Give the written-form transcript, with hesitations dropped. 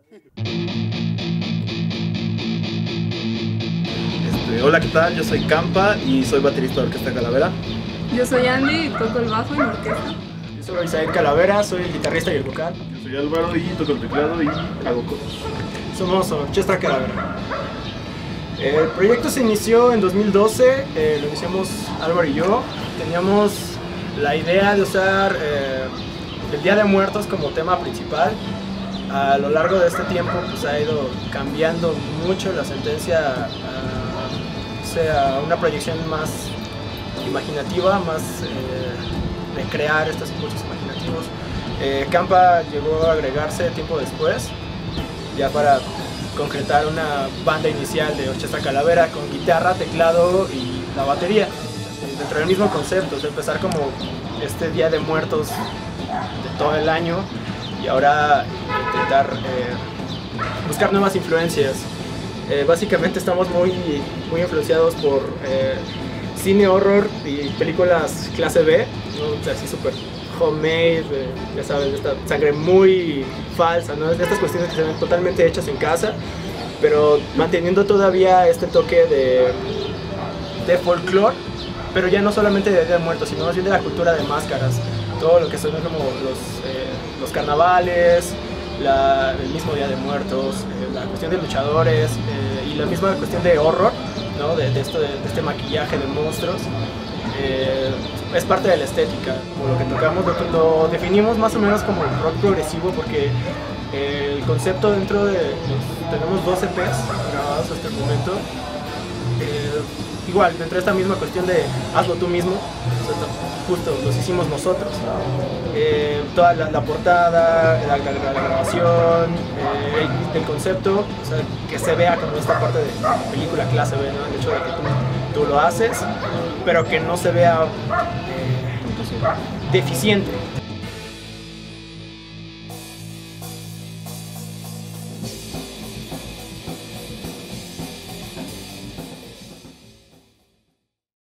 Hola, ¿qué tal? Yo soy Campa y soy baterista de Orquesta Calavera. Yo soy Andy y toco el bajo en orquesta. Yo soy Isael Calavera, soy el guitarrista y el vocal. Yo soy Álvaro y toco el teclado y hago coros. Somos Orquesta Calavera. El proyecto se inició en 2012, lo iniciamos Álvaro y yo. Teníamos la idea de usar el Día de Muertos como tema principal. A lo largo de este tiempo pues, ha ido cambiando mucho la sentencia a una proyección más imaginativa, más de crear estos impulsos imaginativos. Campa llegó a agregarse tiempo después, ya para concretar una banda inicial de Orquesta Calavera con guitarra, teclado y la batería. Dentro del mismo concepto, es empezar como este Día de Muertos de todo el año y ahora intentar buscar nuevas influencias. Básicamente estamos muy influenciados por cine horror y películas clase B, ¿no? O sea, así súper homemade, ya sabes, esta sangre muy falsa, ¿no? Estas cuestiones que se ven totalmente hechas en casa, pero manteniendo todavía este toque de folclore, pero ya no solamente de Día de Muertos, sino más bien de la cultura de máscaras, todo lo que son como los carnavales, el mismo Día de Muertos, la cuestión de luchadores y la misma cuestión de horror, ¿no? de este maquillaje de monstruos. Es parte de la estética, como lo que tocamos, lo definimos más o menos como rock progresivo porque el concepto dentro de tenemos 12 EPs grabados hasta el momento. Igual, dentro de esta misma cuestión de hazlo tú mismo, o sea, justo los hicimos nosotros. Toda la portada, la grabación, el concepto, o sea, que se vea como esta parte de película clase B, ¿no? El hecho de que tú lo haces, pero que no se vea deficiente.